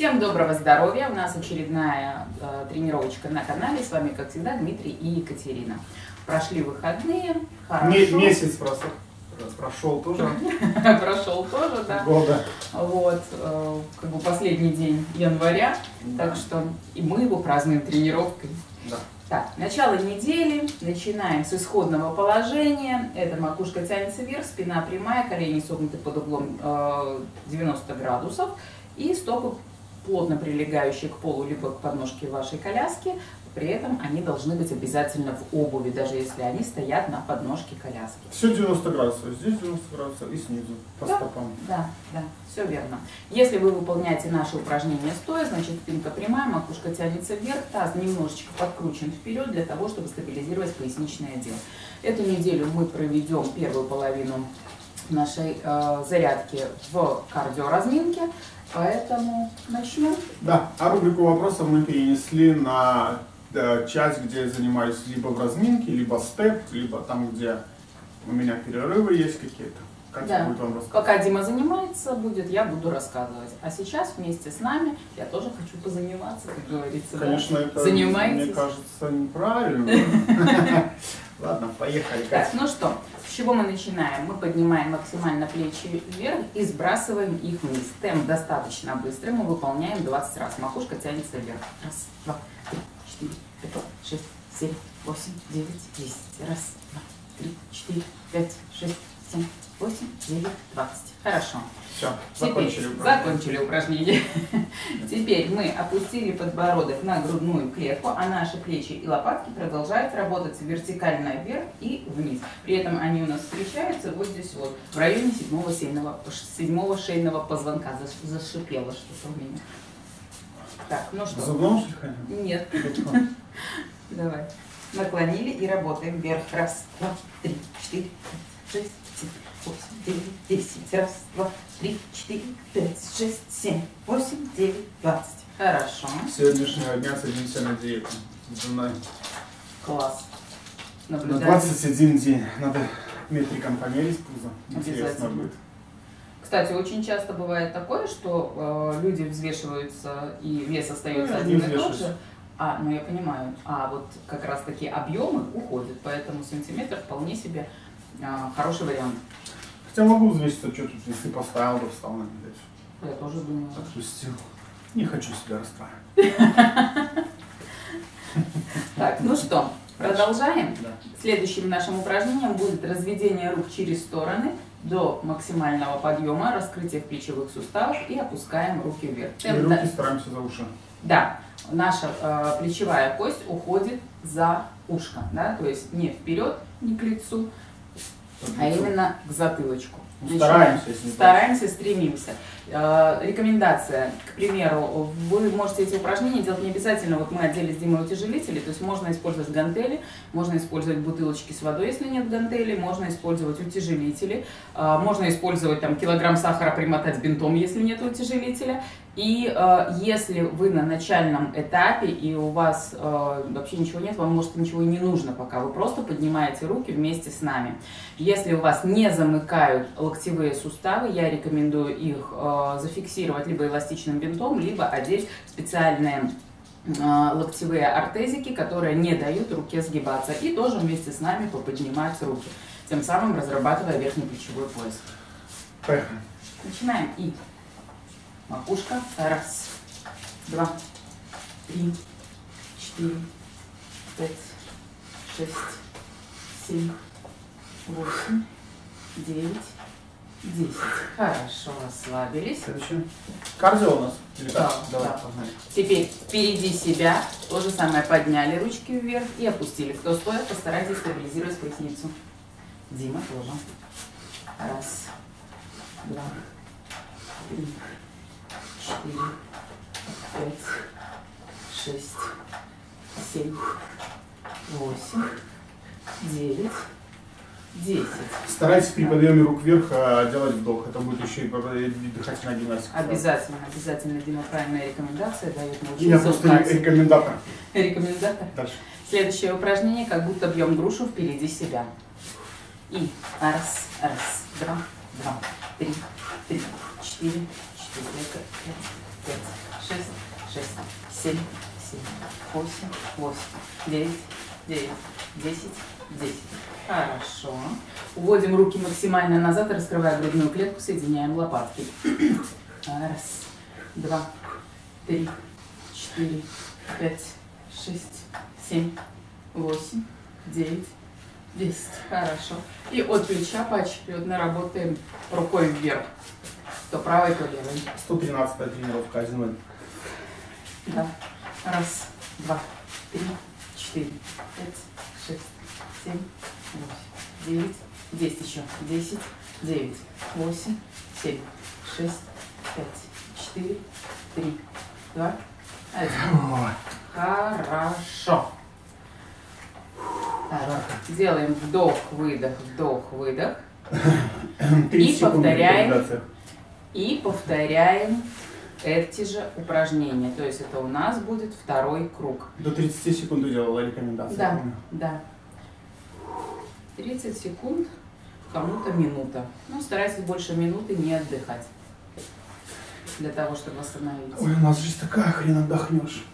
Всем доброго здоровья! У нас очередная тренировочка на канале. С вами, как всегда, Дмитрий и Екатерина. Прошли выходные. Хорошо. Месяц прошел тоже. Прошел тоже, да. Года. Вот, как бы последний день января. Да. Так что и мы его празднуем тренировкой. Да. Так, начало недели. Начинаем с исходного положения. Это макушка тянется вверх, спина прямая, колени согнуты под углом 90 градусов. И стопы плотно прилегающие к полу, либо к подножке вашей коляски. При этом они должны быть обязательно в обуви, даже если они стоят на подножке коляски. Все 90 градусов. Здесь 90 градусов и снизу, по стопам. Да, все верно. Если вы выполняете наши упражнения стоя, значит спинка прямая, макушка тянется вверх, таз немножечко подкручен вперед для того, чтобы стабилизировать поясничный отдел. Эту неделю мы проведем первую половину нашей зарядки в кардиоразминке. Поэтому начнем. Да, а рубрику вопросов мы перенесли на часть, где я занимаюсь либо в разминке, либо степ, либо там, где у меня перерывы есть какие-то. Катя будет вам рассказывать. Пока Дима занимается, я буду рассказывать. А сейчас вместе с нами я тоже хочу позаниматься, как говорится. Конечно, это, занимайтесь. Мне кажется, неправильно. Ладно, поехали. Так, ну что, с чего мы начинаем? Мы поднимаем максимально плечи вверх и сбрасываем их вниз. Темп достаточно быстрый, мы выполняем 20 раз. Макушка тянется вверх. Раз, два, три, 4, 5, 6, 7, 8, 9, 10. Раз, два, три, 4, 5, 6, 7, 8, 9, 20. Хорошо. Все, закончили упражнение. Теперь мы опустили подбородок на грудную клетку, а наши плечи и лопатки продолжают работать вертикально вверх и вниз. При этом они у нас встречаются вот здесь вот, в районе седьмого шейного позвонка. Зашипело что-то у меня. Так, ну что? Зубном шлифанием? Нет. Давай. Наклонили и работаем вверх. Раз, два, три, 4, 5, 6, 7, 8, 9, 10. Раз, два, 3, 4, 5, 6, 7, 8, 9, 20. Хорошо. С сегодняшнего дня садимся на диету. Класс. На 21 день. Надо метриком померить пузо. Интересно будет. Кстати, очень часто бывает такое, что люди взвешиваются и вес остается один и тот же. Ну я понимаю. А вот как раз таки объемы уходят, поэтому сантиметр вполне себе хороший вариант. Хотя могу взвеситься, что тут, если поставил, то встал на неделю. Я тоже думаю. Отпустил. Не хочу себя расстраивать. Так, ну что, продолжаем? Да. Следующим нашим упражнением будет разведение рук через стороны до максимального подъема, раскрытие в плечевых суставах и опускаем руки вверх. И руки стараемся за уши. Да, наша плечевая кость уходит за ушко, да, то есть не вперед, не к лицу, а именно к затылочку. Стараемся, стремимся. Рекомендация, к примеру, вы можете эти упражнения делать не обязательно, вот мы одели с Димой утяжелители, то есть можно использовать гантели, можно использовать бутылочки с водой, если нет гантелей, можно использовать утяжелители, можно использовать там килограмм сахара, примотать бинтом, если нет утяжелителя. И если вы на начальном этапе и у вас вообще ничего нет, вам может ничего и не нужно пока, вы просто поднимаете руки вместе с нами. Если у вас не замыкают локтевые суставы, я рекомендую их зафиксировать либо эластичным бинтом, либо одеть специальные локтевые ортезики, которые не дают руке сгибаться. И тоже вместе с нами поподнимать руки, тем самым разрабатывая верхний плечевой пояс. Поехали. Начинаем. И макушка. Раз, два, 3, 4, 5, 6, 7, 8, 9, 10. Хорошо, расслабились. Следующее. Кардио у нас? Да, давай, да. погнали. Теперь впереди себя. То же самое, подняли ручки вверх и опустили. Кто стоит, постарайтесь стабилизировать поясницу. Дима тоже. Раз, два, 3, 4, 5, 6, 7, 8, 9, 10. Старайтесь при подъеме рук вверх делать вдох. Это будет еще и дыхательная гимнастика. Обязательно, Дима, правильная рекомендация дает научиться. Я просто рекомендатор. Рекомендатор? Дальше. Следующее упражнение, как будто бьем грушу впереди себя. И раз, два, 3, 4, 4, 5, 6, 6, 7, 8, 9, 10, 10. Хорошо. Уводим руки максимально назад, раскрывая грудную клетку, соединяем лопатки. Раз, два, три, 4, 5, 6, 7, 8, 9, 10. Хорошо. И от плеча поочередно работаем рукой вверх. То правой, то левой. 113-я тренировка 1-0. Да. Раз, два, три, 4, 5, 6, 7, 8, 9, 10 еще. 10, 9, 8, 7, 6, 5, 4, 3, 2, 1. Хорошо. Так, делаем вдох-выдох, вдох-выдох. И повторяем эти же упражнения. То есть это у нас будет второй круг. До 30 секунд делала рекомендации. Да, да. 30 секунд, кому-то минута. Ну, старайтесь больше минуты не отдыхать. Для того, чтобы восстановиться. Ой, у нас жизнь такая, хрен отдохнешь.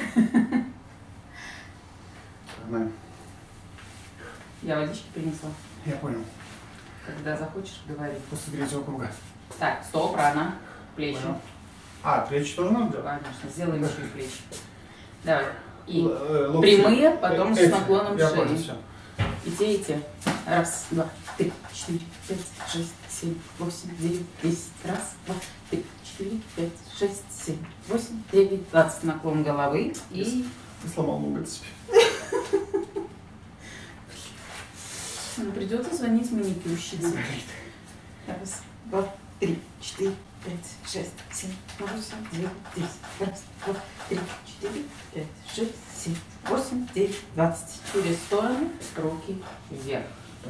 Я водички принесла. Я понял. Когда захочешь, говори. После третьего круга. Так, стоп, рано. Плечи. Понял. А, плечи тоже надо делать? Конечно, сделаем еще и плечи. Давай. И локти. прямые, потом с наклоном я шеи. понял, все. И те, и те. Раз, два, три, 4, 5, 6, 7, 8, 9, 10. Раз, два, три, 4, 5, 6, 7, 8, 9, 20. Наклон головы и... Ты сломал ноготь себе. Придется звонить маникюрщице. Раз, два, три, 4, 5, 6, 7, 8, 9, 10. Раз, два, три, 4, 5, 6, 7, 8, 9, 20. Через стороны, руки вверх.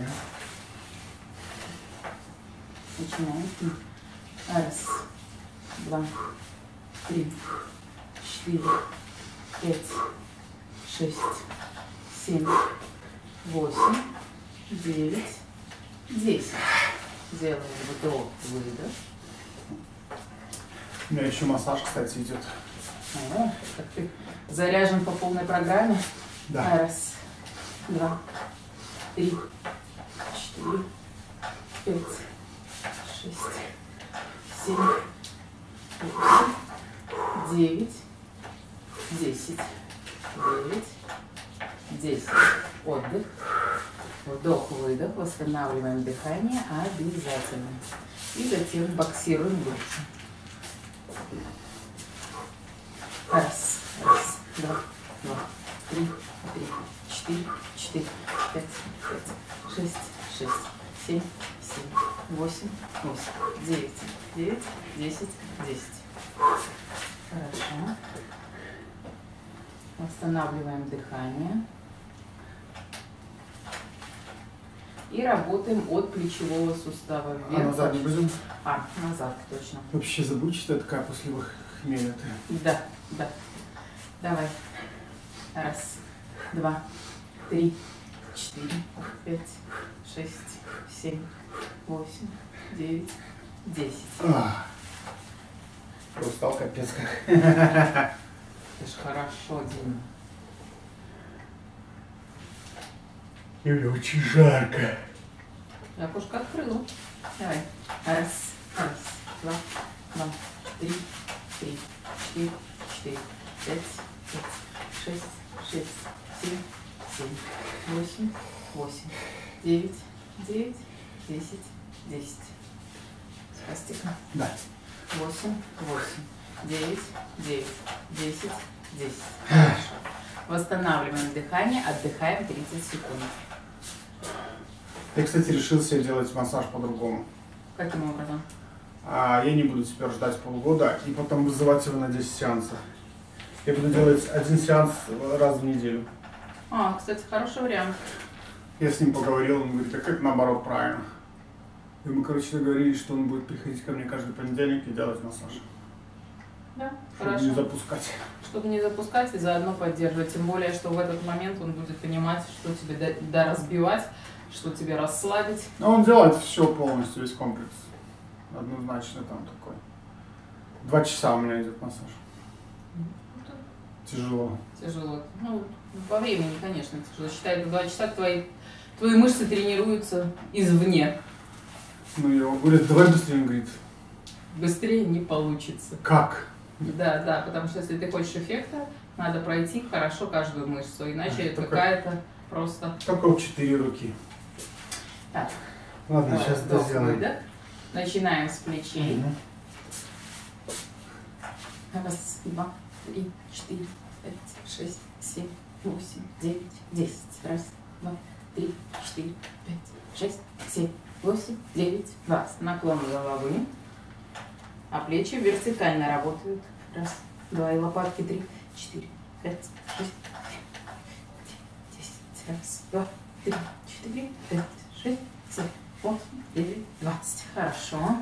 Начинаем. Раз, два, три, 4, 5, 6, 7, 8, 9, 10. Делаем вдох, выдох. У меня еще массаж, кстати, идет. О, как ты заряжен по полной программе. Да. Раз, два, три, 4, 5, 6, 7, 8, 9, 10. 9, 10. Отдых. Вдох-выдох. Восстанавливаем дыхание обязательно. И затем боксируем дальше. Раз, два, 3, 4, 5, 6, 7, 8, 9, 10. Хорошо. Восстанавливаем дыхание. И работаем от плечевого сустава вверх. А назад не будем? Назад, точно. Вообще забудь, что я такая после хмеля ты. Да. Давай. Раз, два, 3, 4, 5, 6, 7, 8, 9, 10. Устал капец как. Это ж хорошо, Дима. И мне очень жарко. Я окошко открыла. Давай. Раз, два, 3, 4, 5, 6, 7, 8, 9, 10. Спастика. Да. 8, 9, 10. Хорошо. Восстанавливаем дыхание, отдыхаем 30 секунд. Я, кстати, решил себе делать массаж по-другому. Каким образом? Я не буду теперь ждать полгода и потом вызывать его на 10 сеансов. Я буду делать один сеанс раз в неделю. Кстати, хороший вариант. Я с ним поговорил, он говорит, как наоборот правильно. И мы, договорились, что он будет приходить ко мне каждый понедельник и делать массаж. Да, чтобы хорошо. не запускать. Чтобы не запускать и заодно поддерживать. Тем более, что в этот момент он будет понимать, что тебе доразбивать, что тебе расслабить. Но он делает все полностью, весь комплекс. Однозначно там такой. 2 часа у меня идет массаж. Тяжело. Тяжело. Ну, по времени, конечно, тяжело. Считай, это 2 часа твои мышцы тренируются извне. Ну, его говорят, давай быстрее, он говорит. Быстрее не получится. Как? Да, потому что если ты хочешь эффекта, надо пройти хорошо каждую мышцу, иначе какая-то просто... Только в 4 руки. Так. Ладно, сейчас это сделаем. Да? Начинаем с плечей. Угу. 1, 2, 3, 4, 5, 6, 7, 8, 9, 10. 1, 2, 3, 4, 5, 6, 7, 8, 9, 20. Наклон головы. А плечи вертикально работают. 1, 2, и лопатки 3, 4, 5, 6, 10. 1, 2, 3, 4, 5, 6, 7, 8, 9, 20. Хорошо.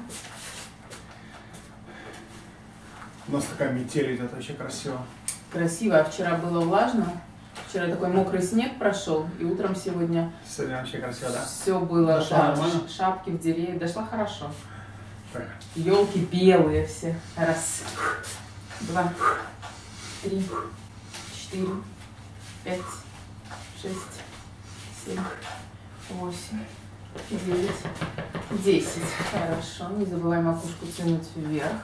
У нас такая метель идет, вообще красиво. Красиво. А вчера было влажно. Вчера такой мокрый снег прошел. И утром сегодня вообще красиво, да? все было. Дошла Да, нормально? шапки в деревья. Дошла хорошо. Так. Елки белые все. 1, 2, 3, 4, 5, 6, 7, 8, 9, 10. Хорошо. Не забывай макушку тянуть вверх.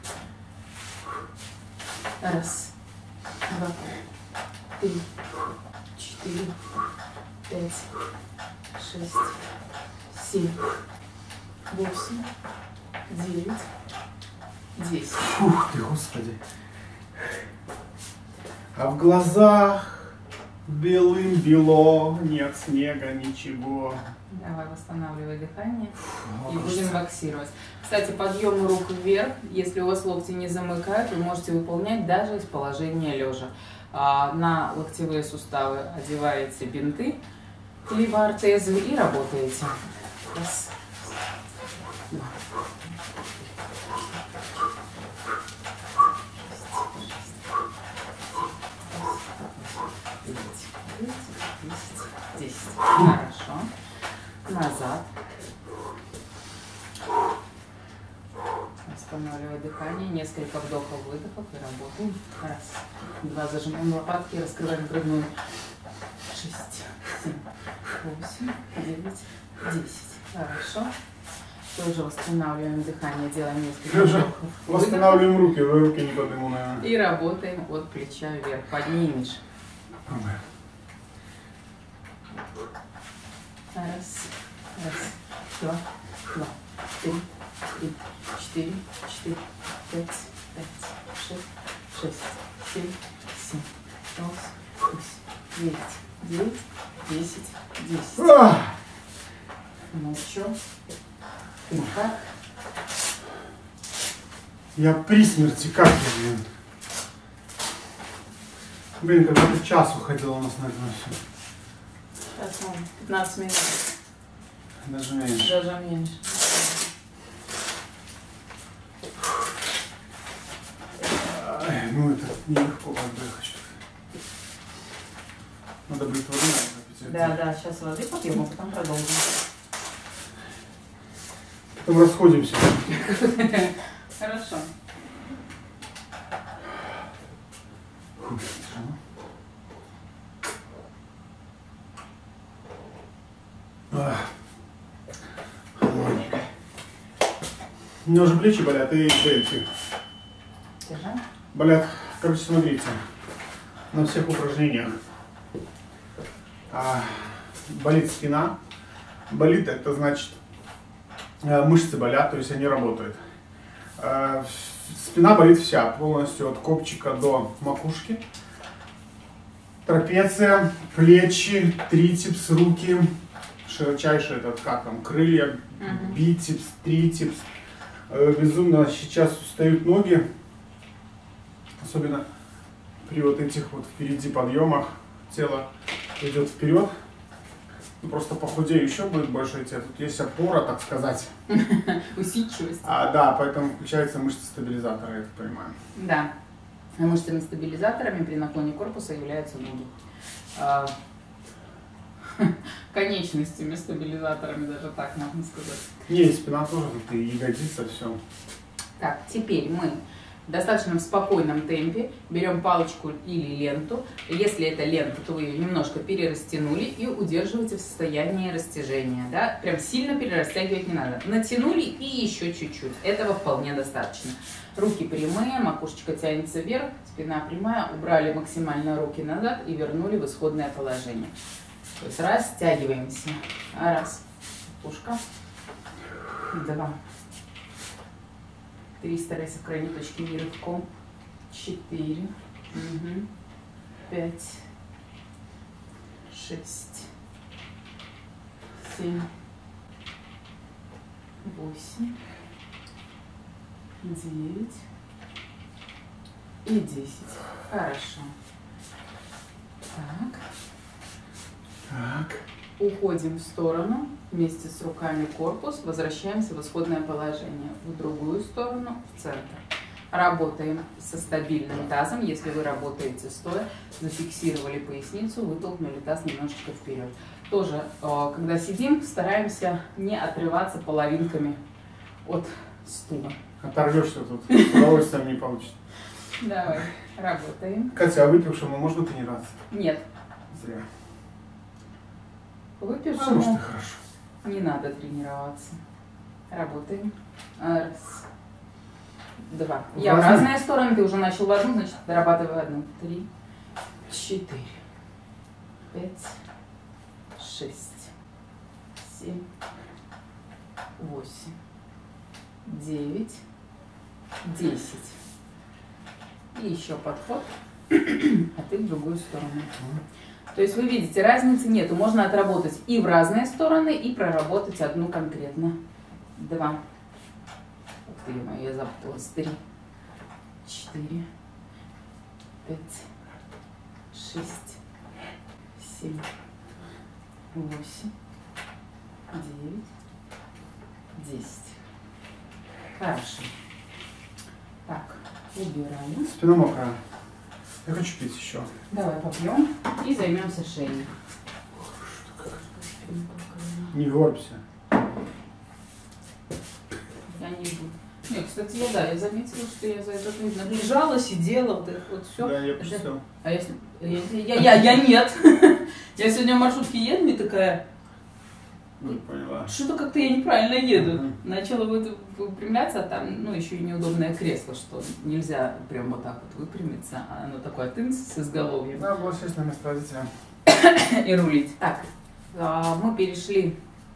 1, 2, 3, 4, 5, 6, 7, 8, 9, 10. Фух ты, Господи. А в глазах белым-бело, нет снега, ничего. Давай восстанавливай дыхание и будем боксировать. Кстати, подъем рук вверх, если у вас локти не замыкают, вы можете выполнять даже из положения лежа. На локтевые суставы одеваете бинты, либо ортезы и работаете. 1, 2, 10. Хорошо. Назад. Останавливай дыхание. Несколько вдохов, выдохов и работаем. 1, 2. Зажимаем лопатки, раскрываем грудную. 6, 7, 8, 9, 10. Хорошо. Тоже восстанавливаем дыхание, делаем несколько вдохов. Восстанавливаем руки, вы руки не подниму, наверное. И работаем от плеча вверх. Поднимешь. 1, 2, 3, 4, 5, 6, 7, 8, 9, 10. Ну что? Ты как? Я при смерти, как я, блин? Блин, когда-то час уходил у нас на это все. Сейчас, 15 минут. Даже меньше. Даже меньше. Ну это нелегко, как бы я хочу. Надо будет воды напить. Да, сейчас воды попьем, а потом продолжим. Потом расходимся. Хорошо. Холодненько. У меня уже плечи болят и эти. Держи. Болят, короче, смотрите, на всех упражнениях. Болит спина. Болит, это значит, мышцы болят, то есть они работают. Спина болит вся, полностью от копчика до макушки. Трапеция, плечи, трицепс, руки, широчайший этот, как там, крылья, бицепс, трицепс. Безумно сейчас устают ноги, особенно при вот этих вот впереди подъемах. Тело идет вперед. Ну, просто похудею, еще будет больше идти. Тут есть опора, так сказать. Усидчивость. Да, поэтому включаются мышцы стабилизатора, я так понимаю. Да. Мышцами-стабилизаторами при наклоне корпуса являются ноги. Конечностями стабилизаторами, даже так можно сказать. Не, спина тоже, тут и ягодица, все. Так, теперь мы в достаточно спокойном темпе берем палочку или ленту. Если это лента, то вы ее немножко перерастянули и удерживаете в состоянии растяжения. Да? Прям сильно перерастягивать не надо. Натянули и еще чуть-чуть. Этого вполне достаточно. Руки прямые, макушечка тянется вверх, спина прямая. Убрали максимально руки назад и вернули в исходное положение. То есть растягиваемся. Раз. Пушка. 2. 3, старайся сохранить точки И рывком. 4, 5, 6, 7, 8, 9 и 10. Хорошо. Так. Уходим в сторону, вместе с руками корпус, возвращаемся в исходное положение, в другую сторону, в центр. Работаем со стабильным тазом, если вы работаете стоя, зафиксировали поясницу, вытолкнули таз немножечко вперед. Тоже, когда сидим, стараемся не отрываться половинками от стула. Оторвешься тут, с удовольствием не получится. Давай, работаем. Катя, а выпившему можно тренироваться? Нет. Зря. Выпившему Может, и хорошо. не надо тренироваться. Работаем. Раз. 2. Я в разные стороны, ты уже начал в одну, значит, дорабатывай одну. 3, 4, 5, 6, 7, 8, 9, 10. И еще подход, а ты в другую сторону. То есть вы видите, разницы нету. Можно отработать и в разные стороны, и проработать одну конкретно. 2. Ух ты, я запуталась. 3, 4, 5, 6, 7, 8, 9, 10. Хорошо. Так, убираем. Спина мокрая. Я хочу пить еще. Давай попьем и займемся шеей. Не горбся. Я не буду. Нет, кстати, я заметила, что я за это лежала, сидела, вот это вот все. Да, я все. А если я нет. Я сегодня в маршрутке еду и такая, Не поняла. что-то как-то я неправильно еду. Начала выпрямляться, а там, ну, еще и неудобное кресло, что нельзя прям вот так вот выпрямиться, а оно такое тынц с изголовьем. Надо было сесть на место водителя. И рулить. Так, мы перешли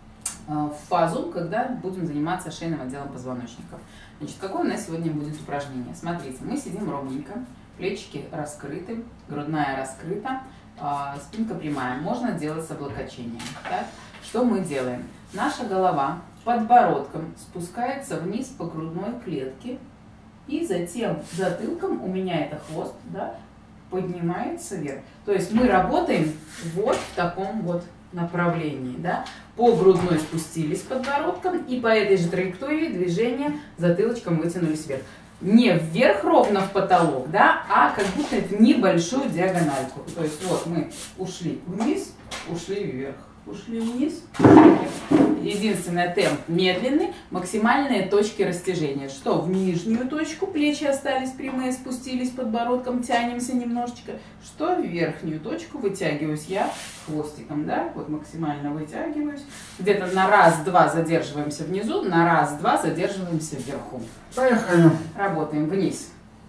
в фазу, когда будем заниматься шейным отделом позвоночника. Значит, какое у нас сегодня будет упражнение? Смотрите, мы сидим ровненько, плечики раскрыты, грудная раскрыта, спинка прямая. Можно делать с облокочением. Так? Что мы делаем? Наша голова подбородком спускается вниз по грудной клетке, и затем затылком, у меня это хвост, да, поднимается вверх. То есть мы работаем вот в таком вот направлении, да. По грудной спустились подбородком, и по этой же траектории движения затылочком вытянулись вверх. Не вверх ровно в потолок, да, а как будто в небольшую диагональку. То есть вот мы ушли вниз, ушли вверх. Ушли вниз. Единственный темп медленный, максимальные точки растяжения. Что в нижнюю точку, плечи остались прямые, спустились подбородком, тянемся немножечко. Что в верхнюю точку, вытягиваюсь я хвостиком, да, вот максимально вытягиваюсь. Где-то на раз-два задерживаемся внизу, на раз-два задерживаемся вверху. Поехали. Работаем вниз.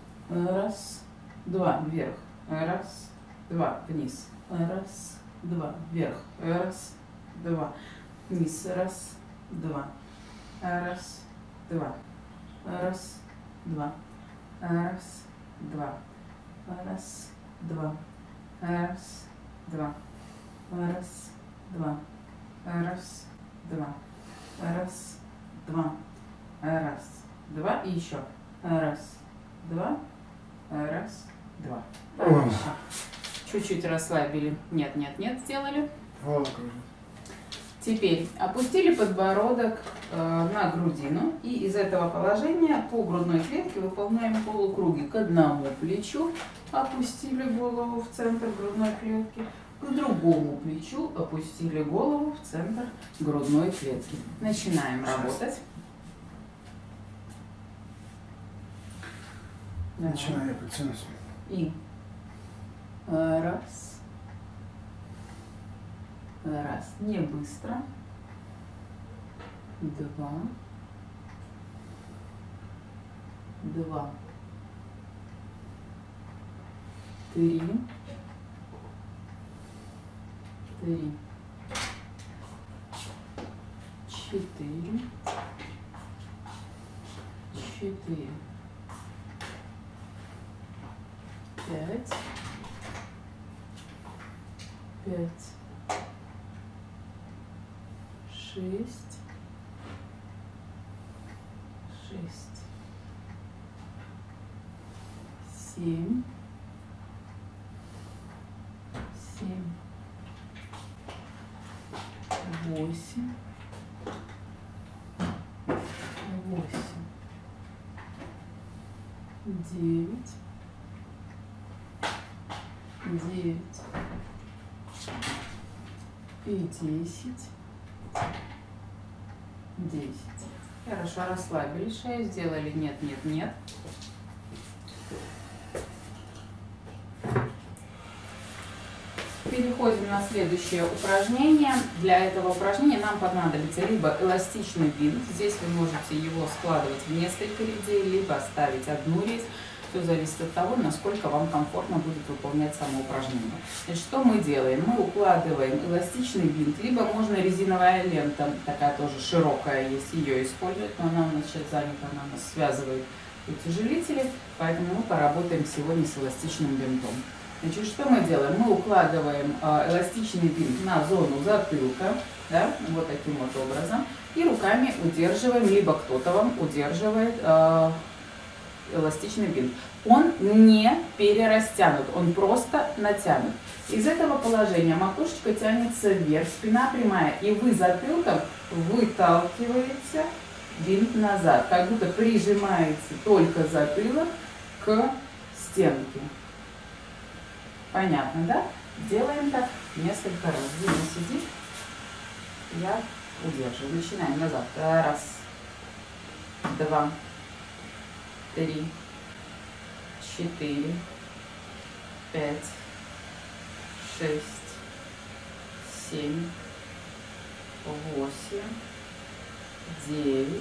Раз, два, вверх. Раз, два, вниз. Раз, два, вверх, раз, два, вниз, раз, два, раз, два, раз, два, раз, два, раз, два, раз, два, раз, два, раз, два, раз, два, раз, два и еще раз, два, раз, два. Чуть-чуть расслабили. Нет, нет, нет, сделали. Теперь опустили подбородок на грудину. И из этого положения по грудной клетке выполняем полукруги. К одному плечу опустили голову в центр грудной клетки. К другому плечу опустили голову в центр грудной клетки. Начинаем работать. Начинаю я потянусь. И раз. Раз. Не быстро. Два. Два. Три. Три. Четыре. Четыре. Пять. Пять. Шесть. Шесть. Семь. Семь. Восемь. Восемь. Девять. Девять. И 10. 10. Хорошо, расслабили шею, сделали нет, нет, нет. Переходим на следующее упражнение. Для этого упражнения нам понадобится либо эластичный бинт. Здесь вы можете его складывать в несколько резей, либо оставить одну резь. Все зависит от того, насколько вам комфортно будет выполнять само упражнение. Значит, что мы делаем? Мы укладываем эластичный бинт, либо можно резиновая лента, такая тоже широкая, если ее использовать, но она у нас сейчас занята, она у нас связывает утяжелители, поэтому мы поработаем сегодня с эластичным бинтом. Значит, что мы делаем? Мы укладываем эластичный бинт на зону затылка, да, вот таким вот образом, и руками удерживаем, либо кто-то вам удерживает эластичный бинт. Он не перерастянут, он просто натянут. Из этого положения макушечка тянется вверх, спина прямая, и вы затылком выталкиваете бинт назад, как будто прижимаете только затылок к стенке. Понятно, да? Делаем так несколько раз. Дима сидит, я удерживаю. Начинаем назад. Раз, два, три, четыре, пять, шесть, семь, восемь, девять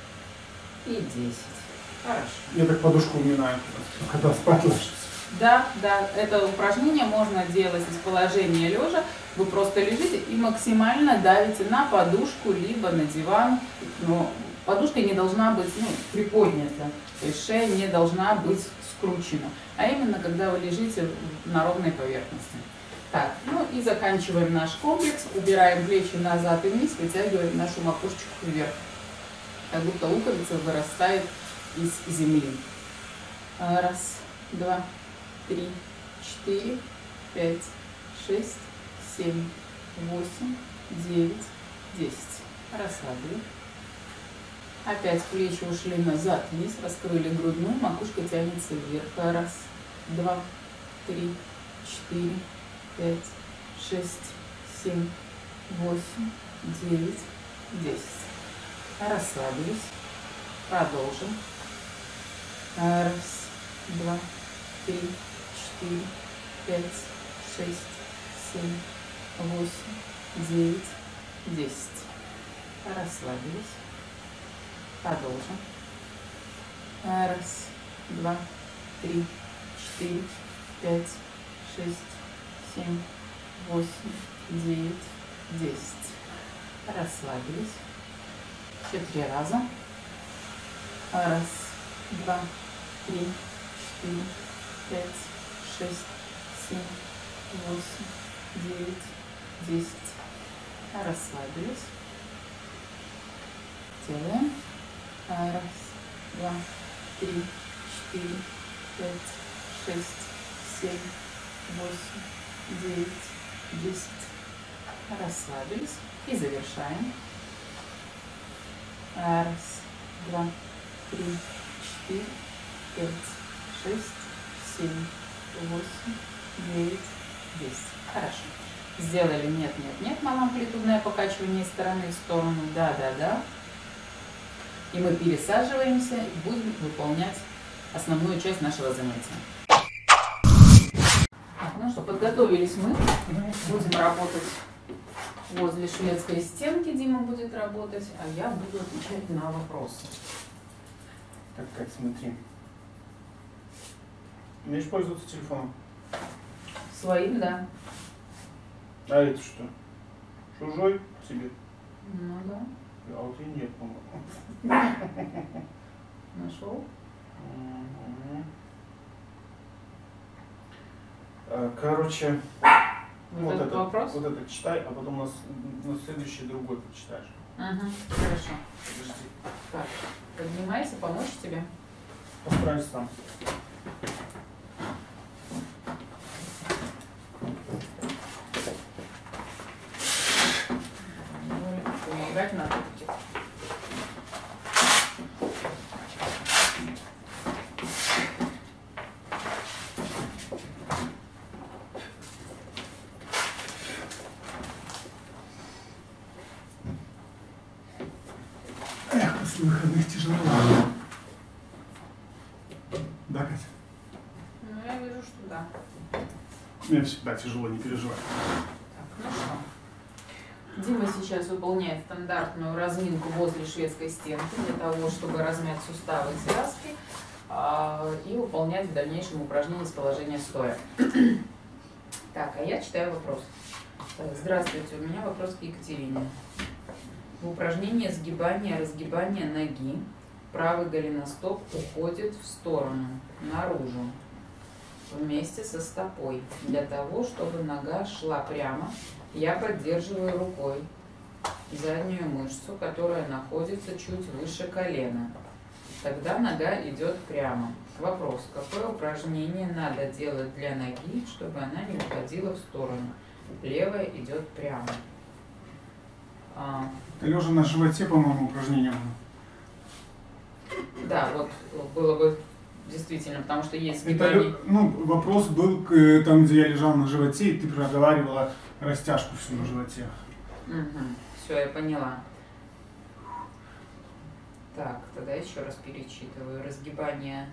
и 10. Хорошо. Я так подушку уминаю, когда спать ложится. Да, да, это упражнение можно делать из положения лежа. Вы просто лежите и максимально давите на подушку, либо на диван. Но подушка не должна быть приподнята, то есть шея не должна быть скручена. А именно, когда вы лежите на ровной поверхности. Так, ну и заканчиваем наш комплекс. Убираем плечи назад и вниз, вытягиваем нашу макушечку вверх. Как будто луковица вырастает из земли. Раз, два, 3, 4, 5, 6, 7, 8, 9, 10. Расслабили. Опять плечи ушли назад, вниз, раскрыли грудную, макушка тянется вверх. Раз, два, 3, 4, 5, 6, 7, 8, 9, 10. Расслабились. Продолжим. Раз, два, 3, 4, 5, 6, 7, 8, 9, 10. Расслабились. Продолжим. Раз, два, 3, 4, 5, 6, 7, 8, 9, 10. Расслабились. Еще 3 раза. Раз, два, 3, 4, 5, 6, 7, 8, 9, 10. Расслабились. Делаем. Раз, два, 3, 4, 5, 6, 7, 8, 9, 10. Расслабились. И завершаем. Раз, два, 3, 4, 5, 6, 7, 8, 9, 10. Хорошо. Сделали нет, нет, нет. Малоамплитудное покачивание из стороны в сторону. Да, да, да. И мы пересаживаемся и будем выполнять основную часть нашего занятия. Так, ну что, подготовились мы. Будем работать возле шведской стенки. Дима будет работать, а я буду отвечать на вопросы. Так, Кать, смотри. Умеешь пользоваться телефоном? Своим, да. А это что? Чужой тебе? Ну да. А вот и нет, по-моему. Нашел? Короче, Вот этот вопрос? Вот это читай, а потом на следующий другой почитаешь. Угу, хорошо. Подожди. Так, поднимайся, помочь тебе. Постараюсь сам. Помогать надо. Эх, после выходных тяжело. Да, Катя? Ну, я вижу, что да. Мне всегда тяжело, не переживай. Так, ну что. Дима сейчас выполняет стандартную разминку возле шведской стенки для того, чтобы размять суставы и связки и выполнять в дальнейшем упражнения с положения стоя. Так, а я читаю вопрос. Здравствуйте, у меня вопрос к Екатерине. В упражнении сгибания-разгибания ноги правый голеностоп уходит в сторону, наружу, вместе со стопой. Для того, чтобы нога шла прямо, я поддерживаю рукой заднюю мышцу, которая находится чуть выше колена. Тогда нога идет прямо. Вопрос: какое упражнение надо делать для ноги, чтобы она не уходила в сторону? Левая идет прямо. Лежа на животе, по-моему, упражнение. Да, вот было бы действительно, потому что есть сгибание. Ну, вопрос был там, где я лежал на животе, и ты проговаривала растяжку всю на животе. Угу. Все, я поняла. Так, тогда еще раз перечитываю. Разгибание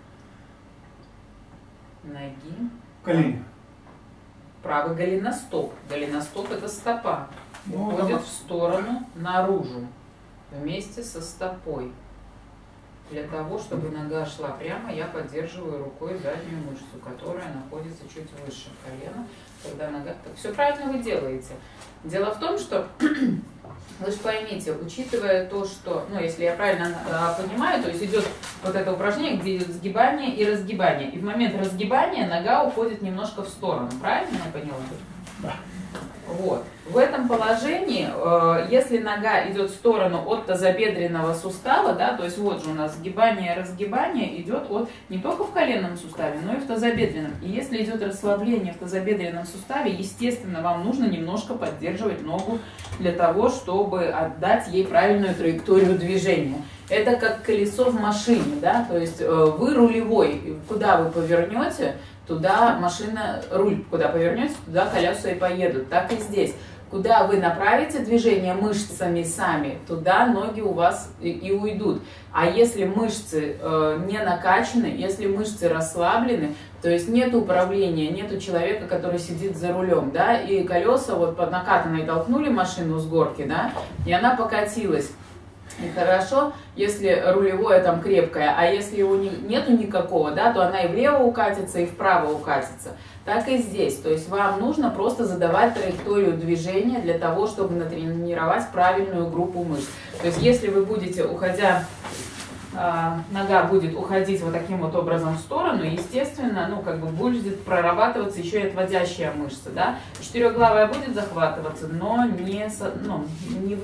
ноги. Колени. Правый голеностоп. Голеностоп — это стопа. Ну, Уходит да. в сторону, наружу, вместе со стопой. Для того, чтобы нога шла прямо, я поддерживаю рукой заднюю мышцу, которая находится чуть выше колена. Когда нога... Так, все правильно вы делаете. Дело в том, что вы же поймите, учитывая то, что, ну, если я правильно понимаю, то есть идет вот это упражнение, где идет сгибание и разгибание. И в момент разгибания нога уходит немножко в сторону. Правильно я поняла? Да. Вот. В этом положении, если нога идет в сторону от тазобедренного сустава, да, то есть вот же у нас сгибание и разгибание идет от не только в коленном суставе, но и в тазобедренном. И если идет расслабление в тазобедренном суставе, естественно, вам нужно немножко поддерживать ногу для того, чтобы отдать ей правильную траекторию движения. Это как колесо в машине, да, то есть вы рулевой, куда вы повернете, туда машина, руль куда повернете, туда колеса и поедут. Так и здесь. Куда вы направите движение мышцами сами, туда ноги у вас и уйдут. А если мышцы не накачаны, если мышцы расслаблены, то есть нет управления, нету человека, который сидит за рулем, да, и колеса вот под накатанной толкнули машину с горки, да, и она покатилась. И хорошо, если рулевое там крепкое, а если его нету никакого, да, то она и влево укатится, и вправо укатится. Так и здесь. То есть вам нужно просто задавать траекторию движения для того, чтобы натренировать правильную группу мышц. То есть если вы будете, уходя, нога будет уходить вот таким вот образом в сторону, естественно, ну, как бы будет прорабатываться еще и отводящая мышца, да. Четырехглавая будет захватываться, но не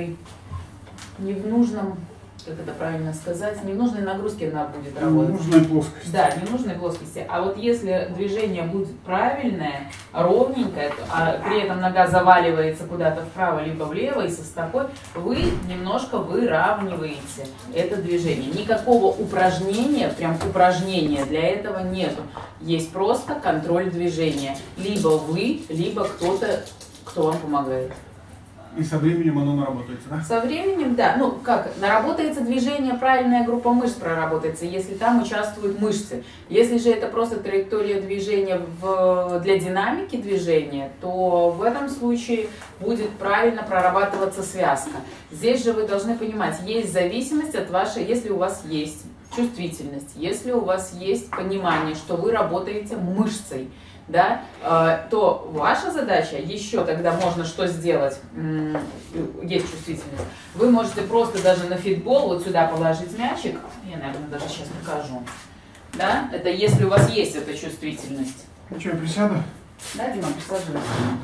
в нужном, как это правильно сказать, не в нужной нагрузке она будет работать. В нужной плоскости. Да, не в нужной плоскости. А вот если движение будет правильное, ровненькое, а при этом нога заваливается куда-то вправо либо влево и со стопой, вы немножко выравниваете это движение. Никакого упражнения, прям упражнения для этого нету. Есть просто контроль движения. Либо вы, либо кто-то, кто вам помогает. И со временем оно наработается, да? Со временем, да. Ну, как, наработается движение, правильная группа мышц проработается, если там участвуют мышцы. Если же это просто траектория движения для динамики движения, то в этом случае будет правильно прорабатываться связка. Здесь же вы должны понимать, есть зависимость от вашей, если у вас есть чувствительность, если у вас есть понимание, что вы работаете мышцей, да, то ваша задача еще тогда можно что сделать, есть чувствительность, вы можете просто даже на фитбол вот сюда положить мячик, я, наверное, даже сейчас покажу, да, это если у вас есть эта чувствительность. Ну что, я присяду? Да, Дима, присаживайся.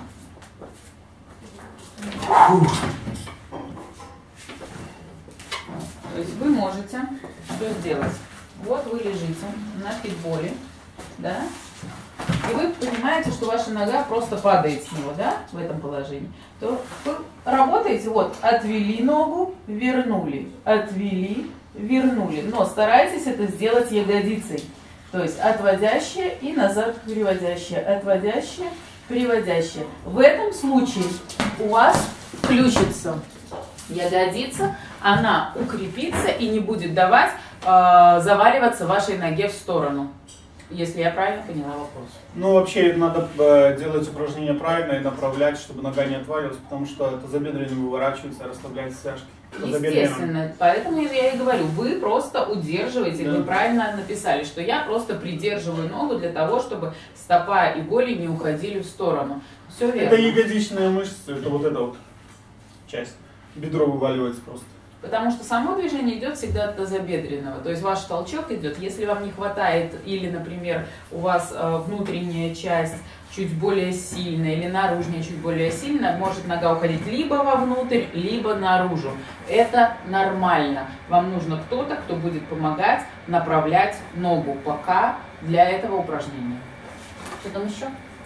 То есть вы можете что сделать? Вот вы лежите на фитболе, да, и вы понимаете, что ваша нога просто падает с него, да, в этом положении, то вы работаете, вот, отвели ногу, вернули, отвели, вернули, но старайтесь это сделать ягодицей, то есть отводящая и назад приводящая, отводящая, приводящая. В этом случае у вас включится ягодица, она укрепится и не будет давать заваливаться вашей ноге в сторону. Если я правильно поняла вопрос. Ну, вообще, надо делать упражнения правильно и направлять, чтобы нога не отваливалась, потому что тазобедренный выворачивается, расслабляется свяжки. Естественно, поэтому я и говорю, вы просто удерживаете, да. Вы правильно написали, что я просто придерживаю ногу для того, чтобы стопа и голень не уходили в сторону. Все верно. Это ягодичная мышца, это вот эта вот часть. Бедро вываливается просто. Потому что само движение идет всегда от тазобедренного. То есть ваш толчок идет, если вам не хватает, или, например, у вас внутренняя часть чуть более сильная, или наружная чуть более сильная, может нога уходить либо вовнутрь, либо наружу. Это нормально. Вам нужно кто-то, кто будет помогать направлять ногу пока для этого упражнения. Что там еще?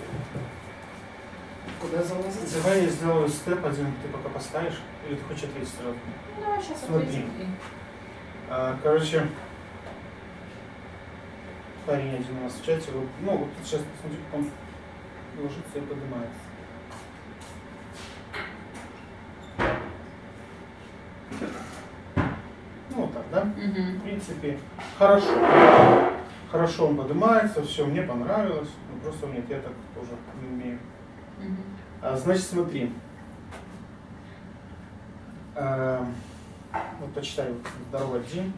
Куда залазить? Давай я сделаю степ один, ты пока поставишь, или ты хочешь ответить сразу? Давай сейчас смотри. Короче, парень один у нас в чате, ну вот сейчас посмотри, как он ложится и поднимается. Ну вот так, да? В принципе, хорошо. Хорошо он поднимается, все, мне понравилось. Ну, просто нет, я так тоже не умею. Значит, смотри. Вот почитай, здоровый Дим.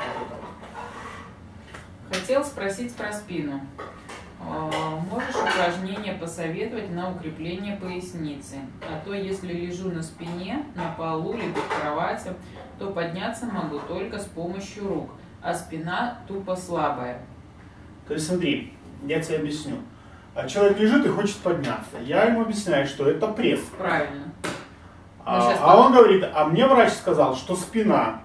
Хотел спросить про спину. Можешь упражнение посоветовать на укрепление поясницы? А то, если лежу на спине, на полу, либо в кровати, то подняться могу только с помощью рук, а спина тупо слабая. То есть смотри, я тебе объясню. Человек лежит и хочет подняться. Я ему объясняю, что это пресс. Правильно. А он говорит, а мне врач сказал, что спина.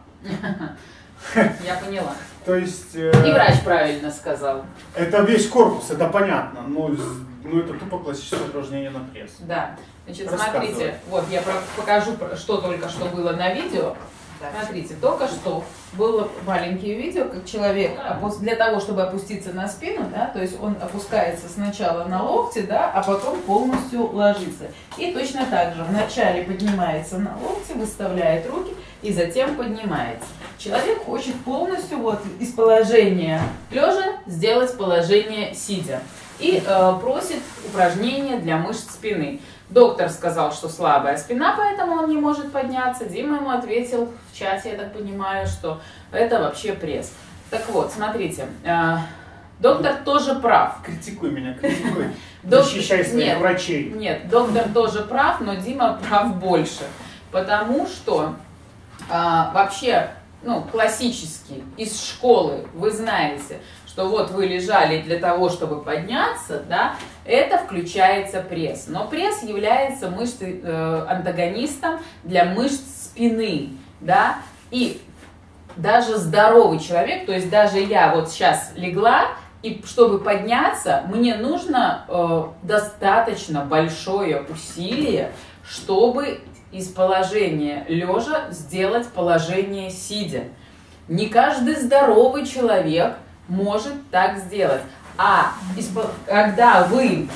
Я поняла. То есть... И врач правильно сказал. Это весь корпус, это понятно. Но это тупо классическое упражнение на пресс. Да. Значит, смотрите, вот я покажу, что только что было на видео. Смотрите, только что было маленькое видео, как человек для того, чтобы опуститься на спину, да, то есть он опускается сначала на локти, да, а потом полностью ложится. И точно так же вначале поднимается на локти, выставляет руки и затем поднимается. Человек хочет полностью вот из положения лежа сделать положение сидя. И просит упражнения для мышц спины. Доктор сказал, что слабая спина, поэтому он не может подняться. Дима ему ответил в чате, я так понимаю, что это вообще пресс. Так вот, смотрите, доктор тоже прав. Критикуй меня, критикуй. Защищай своих врачей. Нет, доктор тоже прав, но Дима прав больше. Потому что вообще, классически из школы вы знаете, что вот вы лежали для того, чтобы подняться, да, это включается пресс. Но пресс является антагонистом для мышц спины, да, и даже здоровый человек, то есть даже я вот сейчас легла, и чтобы подняться, мне нужно достаточно большое усилие, чтобы из положения лежа сделать положение сидя. Не каждый здоровый человек может так сделать. А когда вы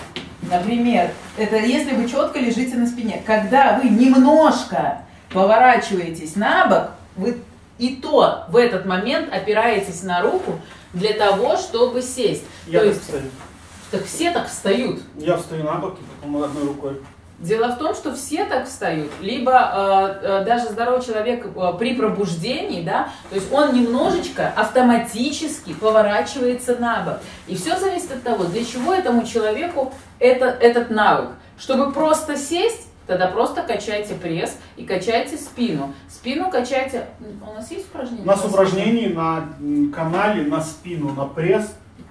Например, это если вы четко лежите на спине. Когда вы немножко поворачиваетесь на бок, вы и то в этот момент опираетесь на руку для того, чтобы сесть. Я то так есть, встаю. Так все так встают. Я встаю на бок и потом одной рукой. Дело в том, что все так встают, либо даже здоровый человек при пробуждении, да, то есть он немножечко автоматически поворачивается на бок. И все зависит от того, для чего этому человеку этот навык. Чтобы просто сесть, тогда просто качайте пресс и качайте спину. Спину качайте... У нас есть упражнения? У нас упражнений на канале на спину, на пресс.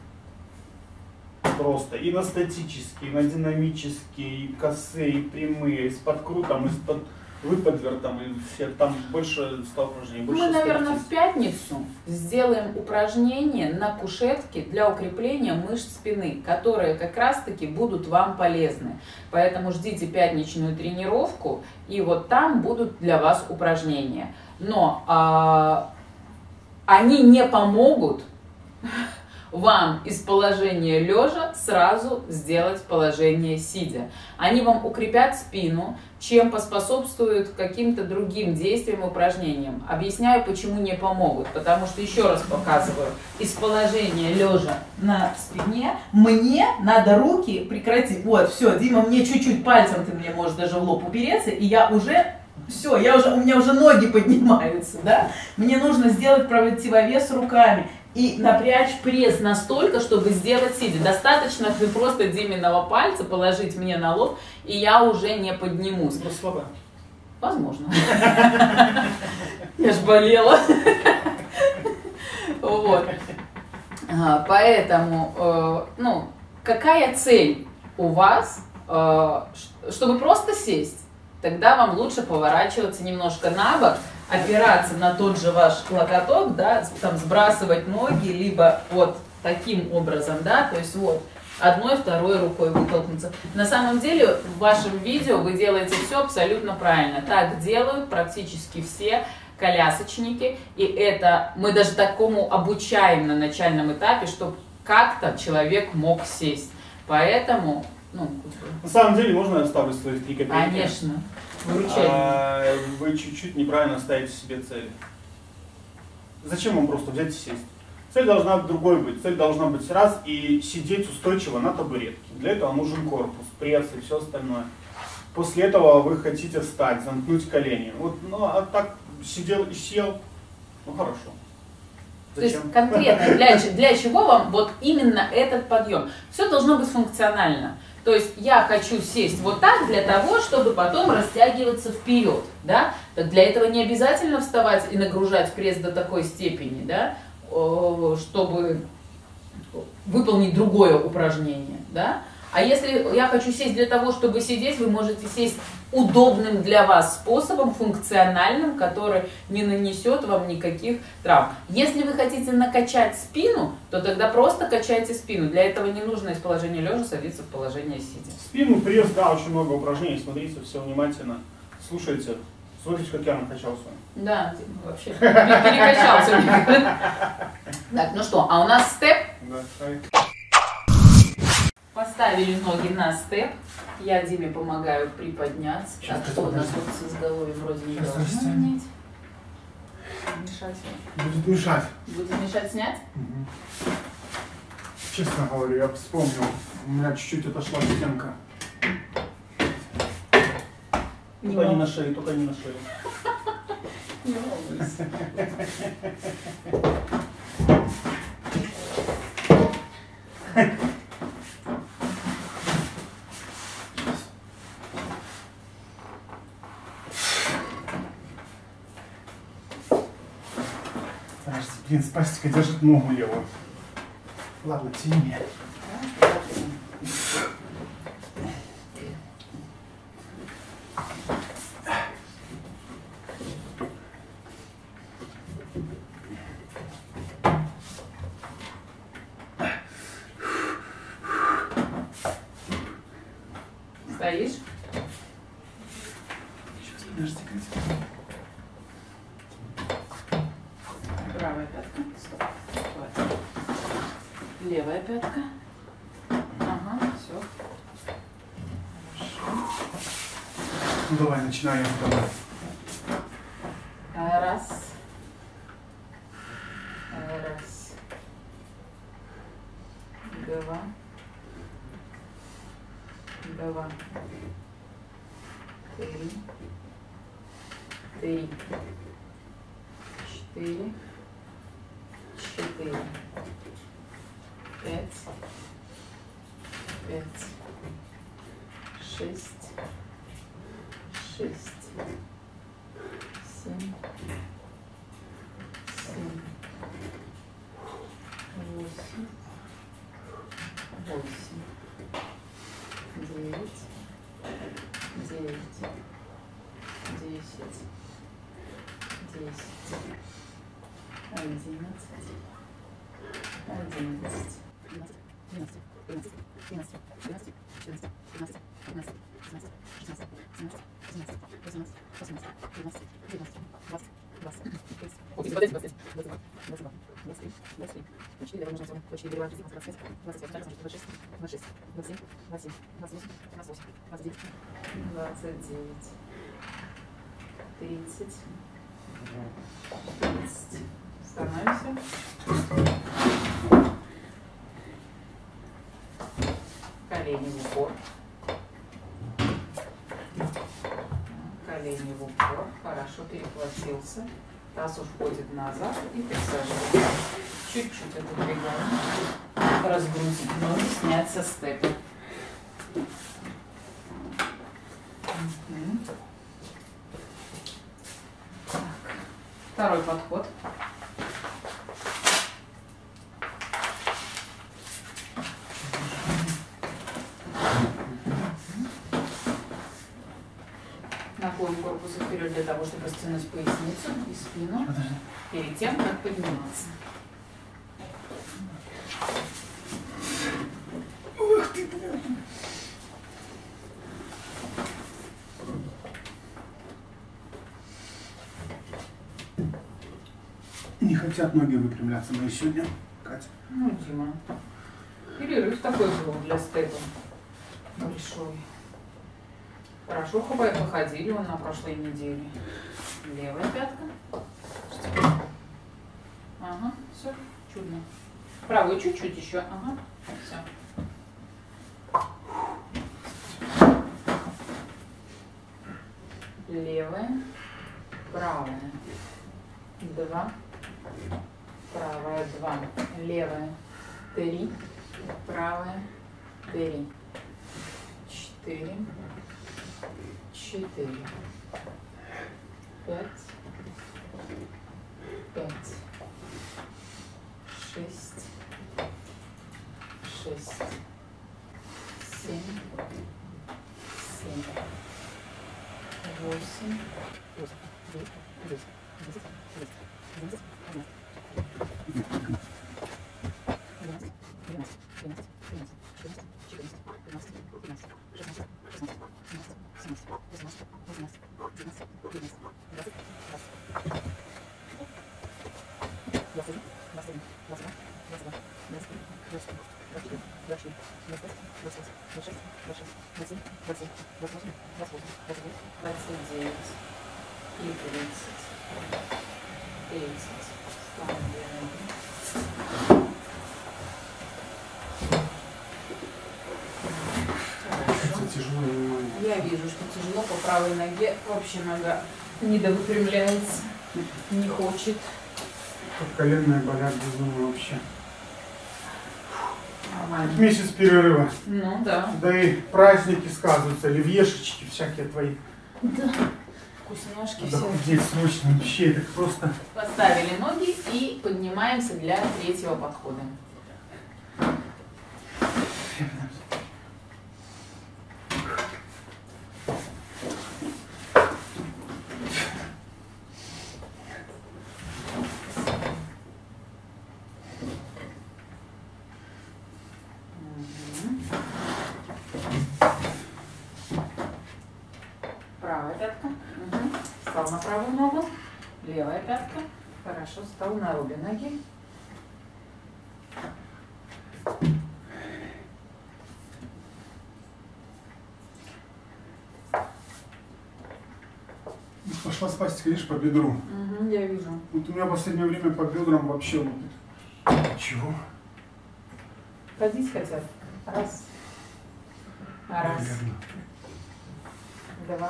Просто и на статические, и на динамические, и косые, и прямые, и с подкрутом, и с выподвертом, и все, там больше 100 упражнений. Больше Мы, наверное, в пятницу сделаем упражнения на кушетке для укрепления мышц спины, которые как раз-таки будут вам полезны. Поэтому ждите пятничную тренировку, и вот там будут для вас упражнения. Но они не помогут вам из положения лежа сразу сделать положение сидя. Они вам укрепят спину, чем поспособствуют каким-то другим действиям и упражнениям. Объясняю, почему не помогут. Потому что, еще раз показываю, из положения лежа на спине мне надо руки прекратить. Вот, все, Дима, мне чуть-чуть пальцем ты мне можешь даже в лоб упереться, и я уже... Все, у меня уже ноги поднимаются, да? Мне нужно сделать противовес руками и напрячь пресс настолько, чтобы сделать сидя. Достаточно просто Диминого пальца положить мне на лоб, и я уже не поднимусь. Просто слабо. Возможно. Я ж болела. Вот. Поэтому, какая цель у вас, чтобы просто сесть? Тогда вам лучше поворачиваться немножко на бок, опираться на тот же ваш локоток, да, там сбрасывать ноги, либо вот таким образом, да, то есть вот одной, второй рукой вытолкнуться. На самом деле в вашем видео вы делаете все абсолютно правильно. Так делают практически все колясочники, и это мы даже такому обучаем на начальном этапе, чтобы как-то человек мог сесть. Поэтому... На самом деле, можно я вставлю свои 3 копейки? Конечно. Вы чуть-чуть неправильно ставите себе цель. Зачем вам просто взять и сесть? Цель должна другой быть. Цель должна быть раз и сидеть устойчиво на табуретке. Для этого нужен корпус, пресс и все остальное. После этого вы хотите встать, замкнуть колени. Вот, а так сидел и сел, хорошо. Зачем? То есть конкретно для чего вам вот именно этот подъем? Все должно быть функционально. То есть я хочу сесть вот так для того, чтобы потом растягиваться вперед, да? Так для этого не обязательно вставать и нагружать пресс до такой степени, да? Чтобы выполнить другое упражнение, да? А если я хочу сесть для того, чтобы сидеть, вы можете сесть удобным для вас способом, функциональным, который не нанесет вам никаких травм. Если вы хотите накачать спину, то тогда просто качайте спину. Для этого не нужно из положения лежа садиться в положение сидя. Спину, пресс, да, очень много упражнений. Смотрите все внимательно. Слушайте. Смотрите, как я накачал с вами. Да, вообще перекачался. Так, ну что, а у нас степ? Да. Поставили ноги на степ. Я Диме помогаю приподняться. Сейчас так, что у нас тут с изголовьем вроде не должно менять. Мешать. Будет мешать. Будет мешать снять? Угу. Честно говорю, я вспомнил. У меня чуть-чуть отошла стенка. Только не на шею, только не на шею. Не волнуйся. Блин, спастика держит ногу левую. Ладно, тяни меня. Стоишь? Сейчас, подожди, Правая пятка. Стоп. Левая пятка. Ага, все. Ну давай, начинаем с тобой. Раз. Раз. Два. Два. Три. Три. Четыре. Четыре. Пять. Пять. Шесть. Шесть. Семь. Семь. Восемь. Восемь. Девять. Девять. Десять. Десять. 11, 11, 12, 13, 14, 15, 16, 17, 18, 19, 20, 21, 22, 23, 24, 30. Становимся. Колени в упор. Колени в упор. Хорошо, перехватился. Таз уходит назад и присаживается. Чуть-чуть отодвигаем. Разгрузить ноги, снять со степа. Второй подход. Наклон корпуса вперед для того, чтобы растянуть поясницу и спину перед тем, как подниматься. Ух ты, блядь. Не хотят ноги выпрямляться мои сегодня, Катя. Ну, Дима, перерыв такой был для степа большой. Хорошо походили он на прошлой неделе. Левая пятка. Ага, все, чудно. Правую чуть-чуть еще. Ага, все. Левая, правая. 2. Правая 2. Левая 3. Правая 3. 4. 4. 5. 5. 6. 6. 7. 7. 8. 9. 10. 11. 12, 29 и 30. 30. Тяжело. Я вижу, что тяжело по правой ноге. Вообще нога недовыпрямляется, не хочет. Как коленные болят безумно вообще. Нормально. Месяц перерыва. Ну да. Да и праздники сказываются, оливьешечки всякие твои. Да. Вкусняшки Да все. худеть срочно вообще, это просто... Поставили ноги и поднимаемся для третьего подхода. Правая пятка. Встал на правую ногу. Левая пятка. Хорошо, встал на обе ноги. эластик, видишь, по бедру. Угу, я вижу. Вот у меня в последнее время по бедрам вообще лупит. Чего? Ходить хотят. Раз. Раз. Наверное. Два.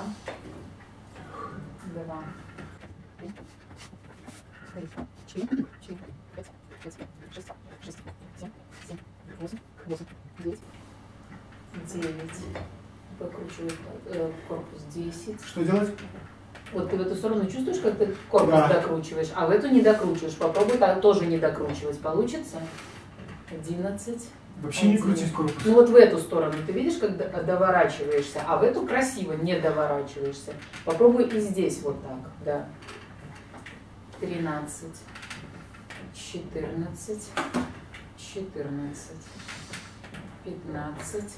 Два. Три. Четыре. Четыре. Пять. Пять. Шесть. Шесть. Семь. Семь. Восемь. Восемь. Девять. Девять. Покручивай корпус. 10. Что делать? Вот ты в эту сторону чувствуешь, как ты корпус докручиваешь, а в эту не докручиваешь. Попробуй так тоже не докручивать. Получится? 11. Вообще не крутить корпус. Ну вот в эту сторону ты видишь, как доворачиваешься, а в эту красиво не доворачиваешься. Попробуй и здесь вот так, да. 13, 14, 14, 15,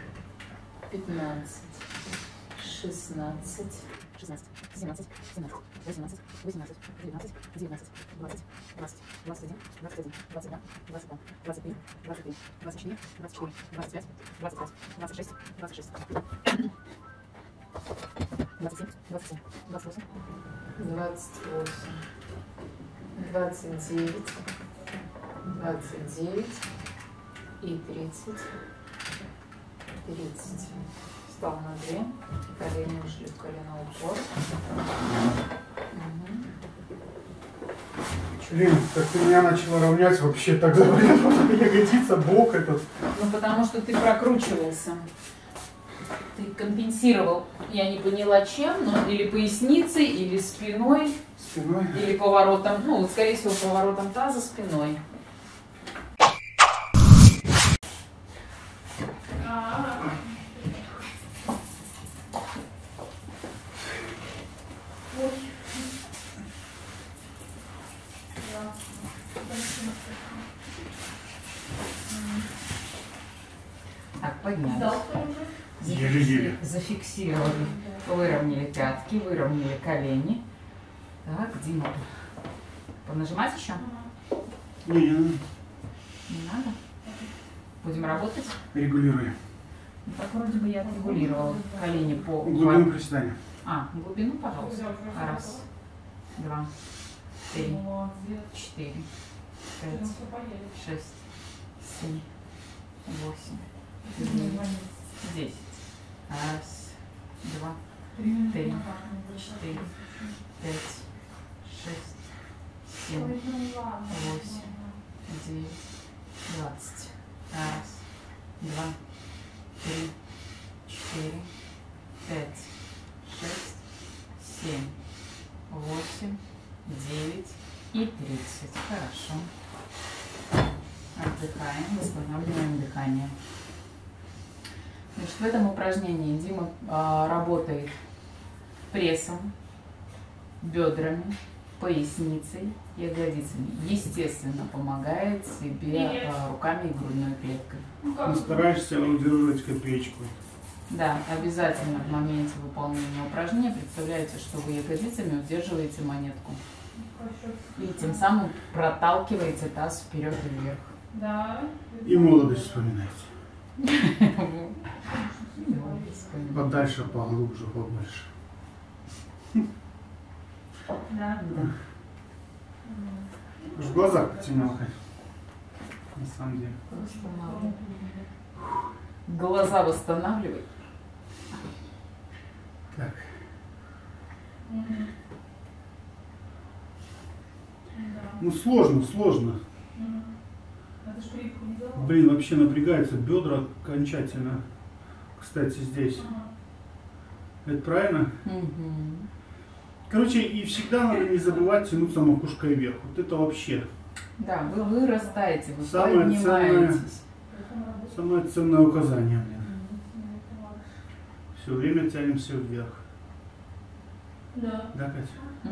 15, 16, 16, 17, 17, 18, 18, 19, 19, 20, 20, 21, 21, 22, 22, 23, 23, 24, 24, 25, 25, 26, 26, 27, 27, 28, 28, 29, 29 и 30, 30. Встал на 2, колени ушли в колено-упор. Блин, как ты меня начала равнять, вообще так заболела ягодица, бок этот. Ну, потому что ты прокручивался. Ты компенсировал, я не поняла чем, но или поясницей, или спиной, Спиной. или поворотом, ну, скорее всего, поворотом таза спиной. Так, поднялись. Еле-еле. Зафиксировали. Выровняли пятки, выровняли колени. Так, Дима. Понажимать еще? Не, не надо. Не надо? Будем работать? Регулируй. Ну, так вроде бы я отрегулировала колени по... Глубину приседания. Глубину, пожалуйста. Раз, два, три, 4, 5, 6, 7, 8, 9, 10. Раз, два, 3, 4, 5, 6, 7, 8, 9, 20. Раз, два, 3, 4, 5, 6, 7, 8, 9 и 30. Хорошо. Отдыхаем, восстанавливаем дыхание. Значит, в этом упражнении Дима работает прессом, бедрами, поясницей, ягодицами. Естественно, помогает себе руками и грудной клеткой. Ну, стараешься удерживать копеечку. Да, обязательно в моменте выполнения упражнения представляете, что вы ягодицами удерживаете монетку. И тем самым проталкиваете таз вперед и вверх. Да. И молодость вспоминаете. Подальше, поглубже, побольше. Да. В глазах потемнело. На самом деле. Глаза восстанавливай. Так. Ну сложно, сложно. Это ж припку не дало. Блин, вообще напрягаются бедра окончательно. Кстати, здесь. Это правильно? Короче, и всегда надо не забывать тянуться макушкой вверх. Вот это вообще. Да, вы вырастаете, вы Самое поднимаетесь. Самое ценное указание, блин. Все время тянемся вверх. Да. Да, Катя?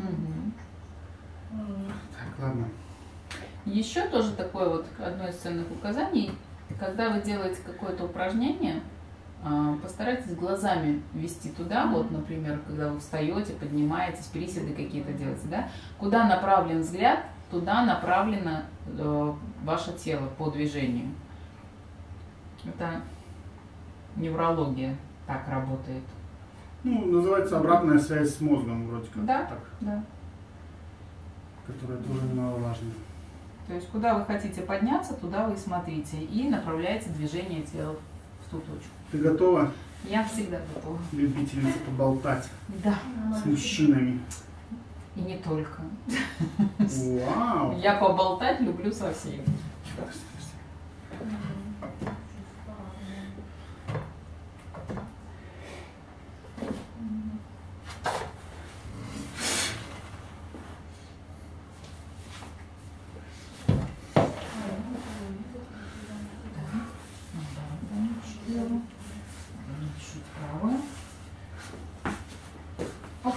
Так, ладно. Еще тоже такое вот одно из ценных указаний, когда вы делаете какое-то упражнение, постарайтесь глазами вести туда, вот, например, когда вы встаете, поднимаетесь, приседы какие-то делаете, да, куда направлен взгляд, туда направлено ваше тело по движению. Это неврология так работает. Ну, называется обратная связь с мозгом вроде как. Да, так, да. которая тоже немаловажна. То есть куда вы хотите подняться, туда вы и смотрите. И направляете движение тела в ту точку. Ты готова? Я всегда готова. Любительница поболтать Да. с мужчинами. И не только. Вау! Я поболтать люблю со всеми. Чуть правую. Оп.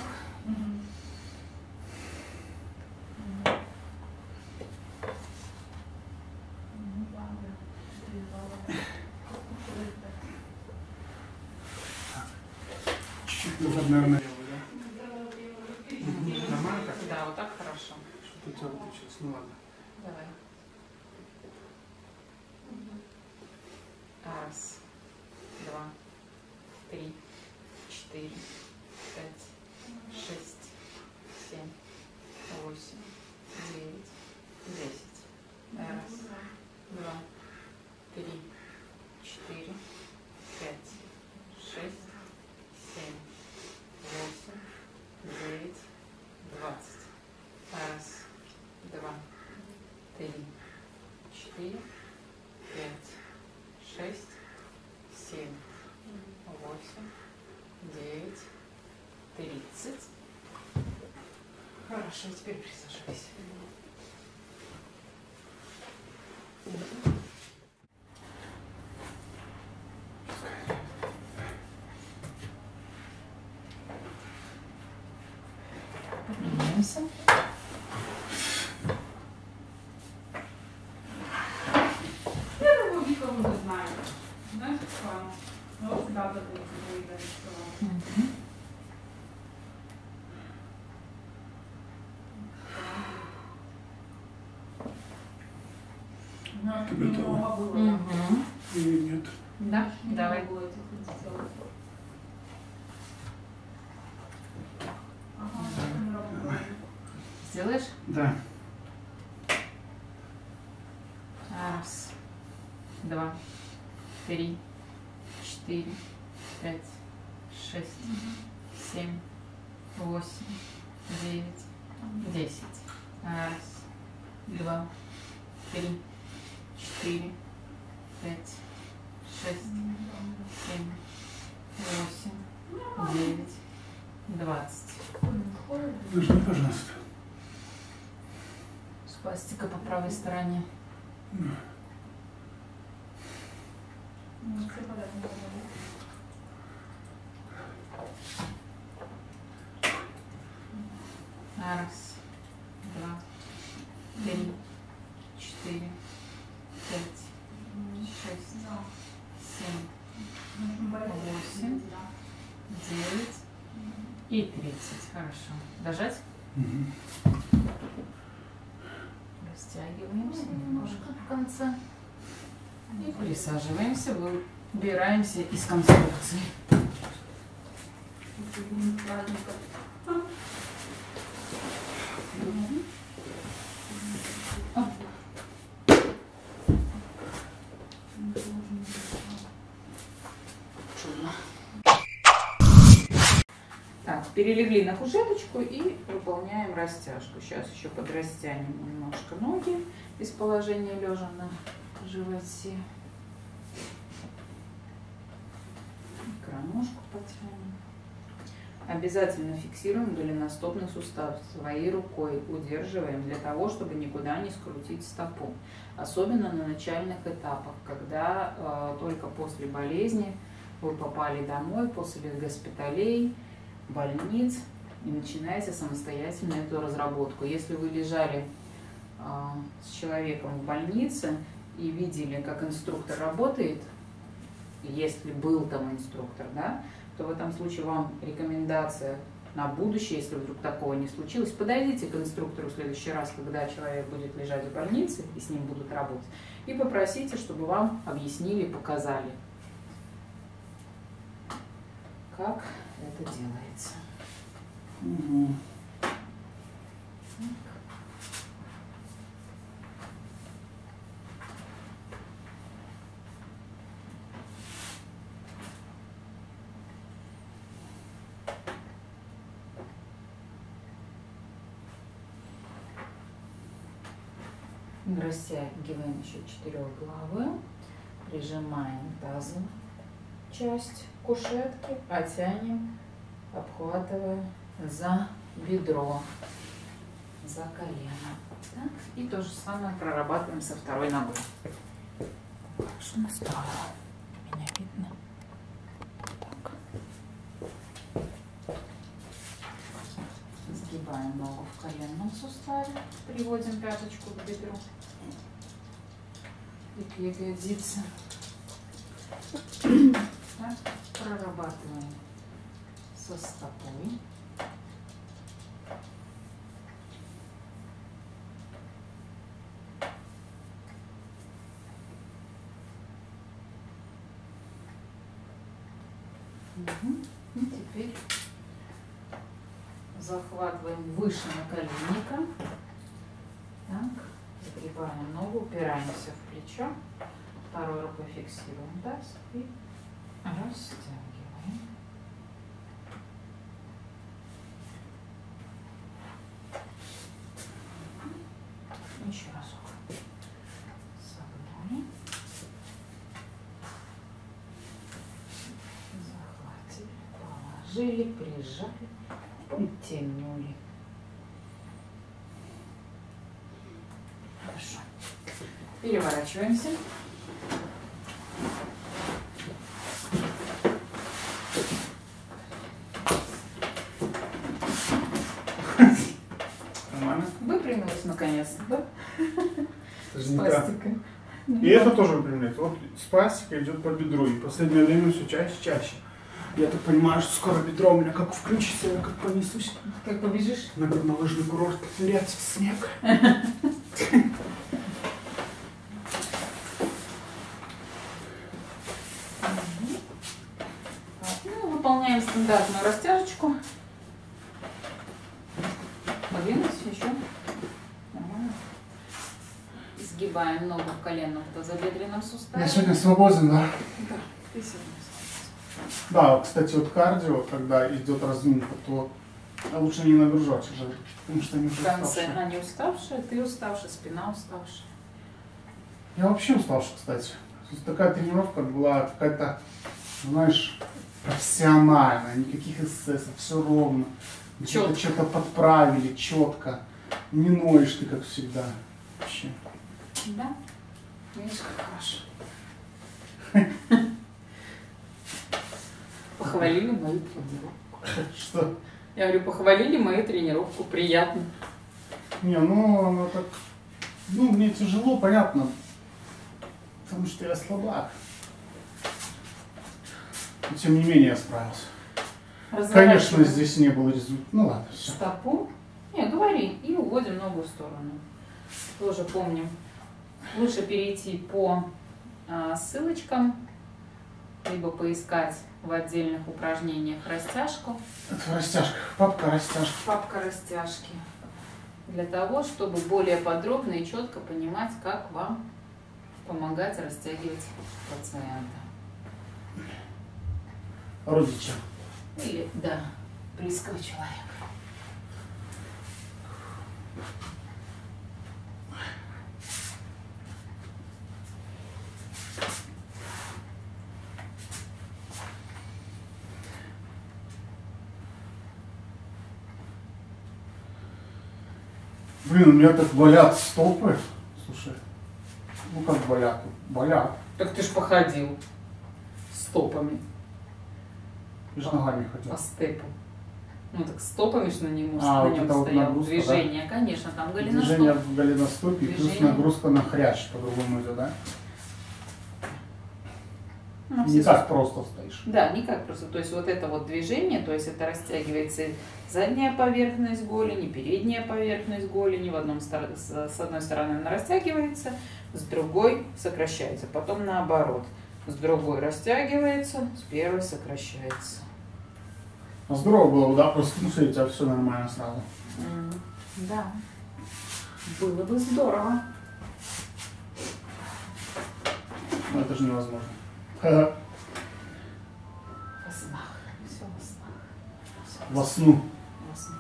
Чуть-чуть назад, наверное. Нормально так? Да, вот так хорошо. Что-то у тебя получилось. Ну ладно. Давай. Раз, два, три, 4, 5, 6, 7, 8, 9, 10. Раз, два, три, 4, 5, 6, 7, 8, 9, 20. Раз, два, три, 4, 5, 6, 7, 8, 9, 30. Хорошо, теперь присаживайся. Поднимаемся. Я его никого не знаю. Знаешь, что? Ну, вот всегда так будет выиграть, что... Ты готова? Угу. Или нет? Да, давай. Сделаешь? Да. Раз, два, три, 4, 5, 6, 7, 8, 9, 10. Раз, два, три, 4, 5, 6, 7, 8, 9, 20. Нажми, пожалуйста. Спастика по правой стороне. Раз, два, три, 4, 5, 6, 7, 8, 9 и 30. Хорошо. Дожать? Растягиваемся немножко в конце. И присаживаемся, выбираемся из конструкции. Так, перелегли на кушеточку и выполняем растяжку. Сейчас еще подрастянем немножко ноги из положения лежа на животе. Икроножку потянем. Обязательно фиксируем голеностопный сустав своей рукой, удерживаем для того, чтобы никуда не скрутить стопу. Особенно на начальных этапах, когда только после болезни вы попали домой, после госпиталей, больниц, и начинаете самостоятельно эту разработку. Если вы лежали с человеком в больнице и видели, как инструктор работает, если был там инструктор, да, то в этом случае вам рекомендация на будущее, если вдруг такого не случилось, подойдите к инструктору в следующий раз, когда человек будет лежать в больнице и с ним будут работать, и попросите, чтобы вам объяснили, показали, как это делается. Угу. Растягиваем еще четырехглавую, прижимаем тазовую часть кушетки, потянем, обхватывая за бедро, за колено. Так? И то же самое прорабатываем со второй ногой. Хорошо настроила. Меня видно? Так. Сгибаем ногу в коленном суставе, приводим пяточку к бедру и к ягодице. Так, прорабатываем со стопой. И теперь захватываем выше наколенника. Так, загребаем ногу, упираемся в плечо. Второй рукой фиксируем таз и растягиваем. Еще разок. Согнули. Захватили, положили, прижали, подтянули. Хорошо. Переворачиваемся. Нормально? Выпрямилась наконец-то, да? Это же С не пластикой. И это тоже выпрямляется. Вот с пластика идет по бедру. И в последнее время все чаще и чаще. Я так понимаю, что скоро бедро у меня как включится, я как понесусь. Как побежишь? На горнолыжный курорт нырять в снег. Ну, выполняем стандартную растяжечку. Подвинусь еще. Нормально. Сгибаем ногу в коленном тазобедренном суставе. Я сегодня свободен, да? Да, ты сегодня. Да, кстати, вот кардио, когда идет разминка, то лучше не нагружать уже, потому что они уже В конце уставшие. они уставшие, ты уставший, спина уставшая. Я вообще уставший, кстати. То есть такая тренировка была какая-то, знаешь, профессиональная, никаких эсцессов, все ровно. Где-то Чётко. что-то подправили, четко. Не ноешь ты, как всегда. Вообще. Да? Видишь, как хорошо. Похвалили мою тренировку. Что? Я говорю, похвалили мою тренировку, приятно. Не, ну, оно так... Ну, мне тяжело, понятно. Потому что я слабак. Но, тем не менее, я справился. Конечно, Разворачиваем здесь не было результата. Ну ладно, все. стопу. Не, говори. И уводим ногу в сторону. Тоже помним. Лучше перейти по ссылочкам, либо поискать в отдельных упражнениях растяжку. Это растяжка. Папка растяжка. Папка растяжки. Для того, чтобы более подробно и четко понимать, как вам помогать растягивать пациента. Родича. Или, да, близкого человека. Блин, у меня так болят стопы. Слушай, ну как болят? Болят. Так ты ж походил стопами Я же ногами по ходил. степу. Ну так стопами ж на нем, А, на вот нем это вот стоял. нагрузка, Движение, конечно, там Движение голеностоп. в голеностопе плюс Движение. нагрузка на хрящ, по-другому идет, да? Ну, Не все так просто стоишь. Да, никак просто. То есть вот это вот движение, то есть это растягивается задняя поверхность голени, передняя поверхность голени. С одной стороны она растягивается, с другой сокращается. Потом наоборот. С другой растягивается, с первой сокращается. Здорово было бы, да, просто, ну, смотри, у тебя все нормально сразу. Да. Было бы здорово. Но это же невозможно. Во снах. Все во снах. Всё Во сну. во снах.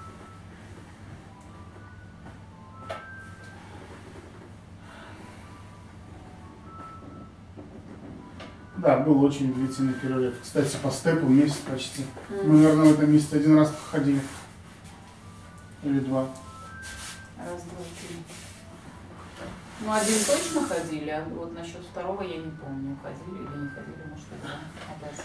Да, был очень длительный перерыв. Кстати, по степу месяц почти. Мы, наверное, в этом месяце один раз походили. Или два. Раз, два, три. Ну, один точно ходили, а вот насчет второго я не помню, ходили или не ходили, может, это опять.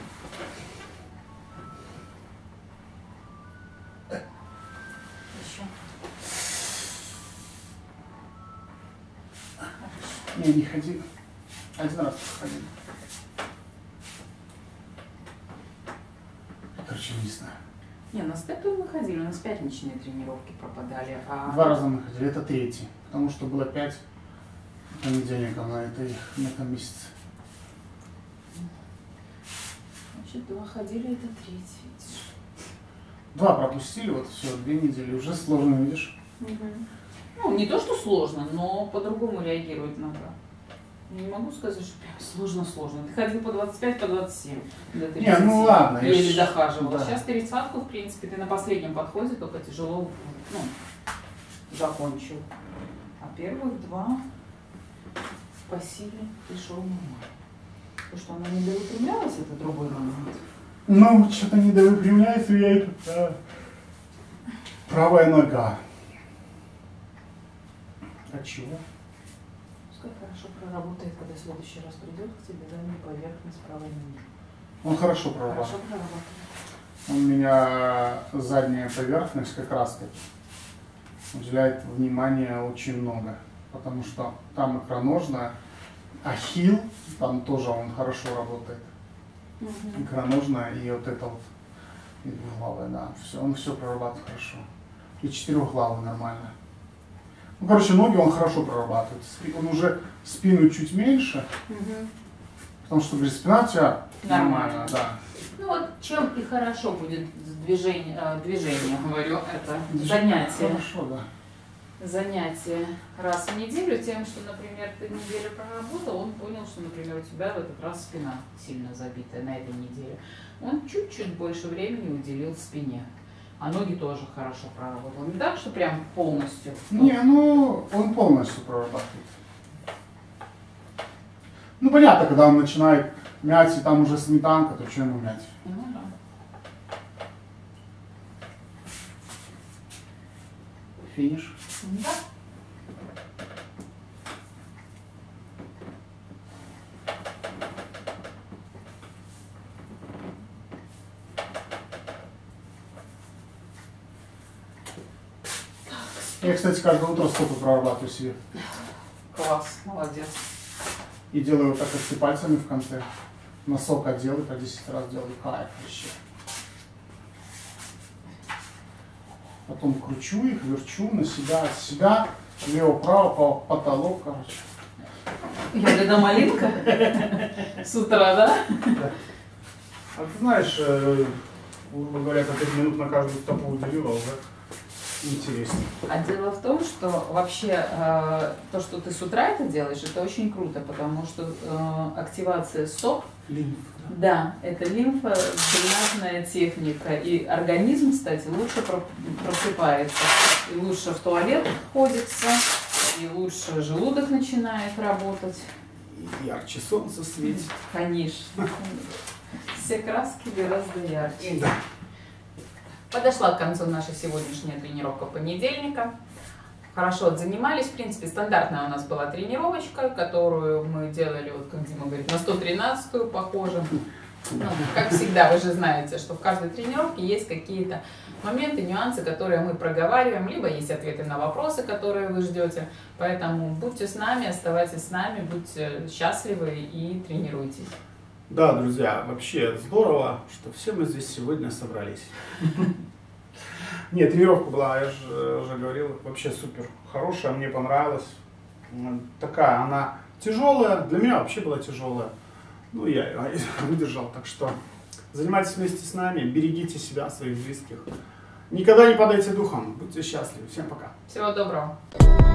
Еще. Не ходили. Один раз походили. Короче, не знаю. Не, на степы мы ходили, у нас пятничные тренировки пропадали. А... 2 раза мы ходили, это 3-й. Потому что было 5 понедельников на этом месяце. Значит, 2 ходили, это 3, видишь. 2 пропустили, вот все, 2 недели. Уже сложно, видишь? Ну, не то, что сложно, но по-другому реагировать надо. Не могу сказать, что прям сложно-сложно. Ты ходил по 25, по 27 до 30. Не, ну ладно. Еле дохаживал. Да. Сейчас 30-ку, в принципе, ты на последнем подходе, только тяжело, ну, закончил. А первых 2 по силе пришел нормально. Потому что она не довыпрямлялась, это другой момент. Ну, что-то не довыпрямляется, я это... правая нога. От чего? Пускай хорошо проработает, когда в следующий раз придет к тебе задняя поверхность правой ноги. Он хорошо проработал. Хорошо проработает. У меня задняя поверхность как раз таки уделяет внимания очень много. Потому что там икроножная, ахилл, там тоже он хорошо работает. Икроножная и вот это вот, и двуглавая, да. Все, он все прорабатывает хорошо. И четырехглавый нормально. Ну, короче, ноги он хорошо прорабатывает. Он уже спину чуть меньше, потому что, говорит, спина у тебя нормально, да. Ну вот чем и хорошо будет движение, говорю, это занятие. Хорошо, да. Занятие раз в неделю тем, что, например, ты неделю проработал, он понял, что, например, у тебя в этот раз спина сильно забитая на этой неделе. Он чуть-чуть больше времени уделил спине. А ноги тоже хорошо проработал. Не так, что прям полностью. Не, ну он полностью прорабатывает. Ну понятно, когда он начинает мять, и там уже сметанка, то что ему мять? Ну да. Финиш. Да. Я, кстати, каждое утро стопы прорабатываю себе. Класс, молодец. И делаю вот так, как ты пальцами в конце. Носок отдел и по 10 раз делаю. Кайф вообще. Потом кручу их, верчу на себя, от себя, лево-право, по потолок, короче. Ягода малинка? С утра, да? А ты знаешь, грубо говоря, по 5 минут на каждую стопу уделила, уже интересно. А дело в том, что вообще то, что ты с утра это делаешь, это очень круто, потому что активация стоп, Лимф. да, это лимфодренажная техника, и организм, кстати, лучше просыпается, и лучше в туалет ходится, и лучше желудок начинает работать. И ярче солнце светит. Конечно. Все краски гораздо ярче. Да. Подошла к концу наша сегодняшняя тренировка понедельника. Хорошо отзанимались. В принципе, стандартная у нас была тренировочка, которую мы делали, вот как Дима говорит, на 113-ю похоже. Ну, как всегда, вы же знаете, что в каждой тренировке есть какие-то моменты, нюансы, которые мы проговариваем, либо есть ответы на вопросы, которые вы ждете. Поэтому будьте с нами, оставайтесь с нами, будьте счастливы и тренируйтесь. Да, друзья, вообще здорово, что все мы здесь сегодня собрались. Нет, тренировка была, я же уже говорил, вообще супер хорошая, мне понравилась. Такая, она тяжелая, для меня вообще была тяжелая. Ну, я ее выдержал, так что Занимайтесь вместе с нами, берегите себя, своих близких. Никогда не падайте духом, будьте счастливы. Всем пока. Всего доброго.